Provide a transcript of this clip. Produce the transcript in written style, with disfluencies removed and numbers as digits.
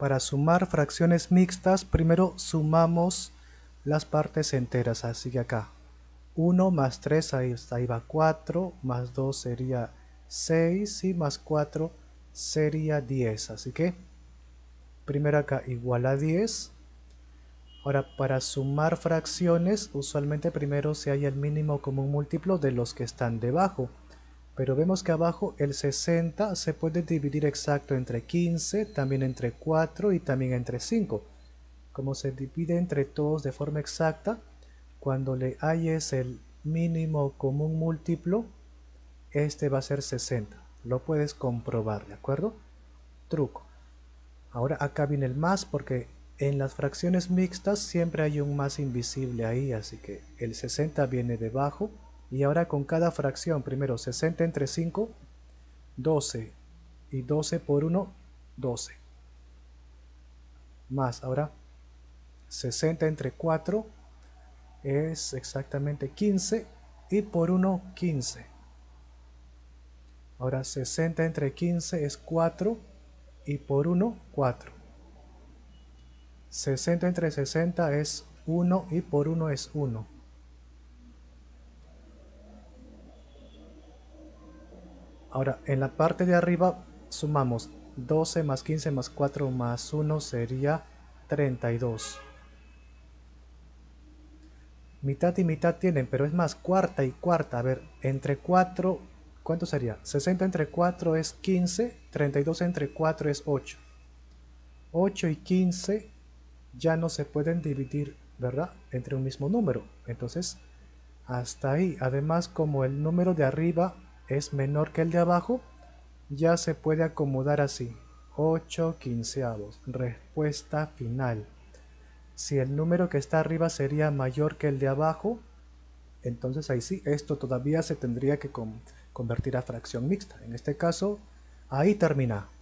Para sumar fracciones mixtas, primero sumamos las partes enteras, así que acá 1 más 3, ahí va 4, más 2 sería 6 y más 4 sería 10, así que primero acá igual a 10. Ahora, para sumar fracciones, usualmente primero se halla el mínimo común múltiplo de los que están debajo. Pero vemos que abajo el 60 se puede dividir exacto entre 15, también entre 4 y también entre 5. Como se divide entre todos de forma exacta, cuando le halles el mínimo común múltiplo, este va a ser 60. Lo puedes comprobar, ¿de acuerdo? Truco. Ahora acá viene el más porque en las fracciones mixtas siempre hay un más invisible ahí, así que el 60 viene debajo. Y ahora con cada fracción, primero 60 entre 5, 12. Y 12 por 1, 12. Más ahora 60 entre 4 es exactamente 15. Y por 1, 15. Ahora 60 entre 15 es 4. Y por 1, 4. 60 entre 60 es 1 y por 1 es 1. Ahora, en la parte de arriba sumamos 12 más 15 más 4 más 1 sería 32. Mitad y mitad tienen, pero es más, cuarta y cuarta. A ver, entre 4, ¿cuánto sería? 60 entre 4 es 15, 32 entre 4 es 8. 8 y 15 ya no se pueden dividir, ¿verdad? Entre un mismo número. Entonces, hasta ahí. Además, como el número de arriba es menor que el de abajo, ya se puede acomodar así. 8 quinceavos. Respuesta final. Si el número que está arriba sería mayor que el de abajo, entonces ahí sí, esto todavía se tendría que convertir a fracción mixta. En este caso, ahí termina.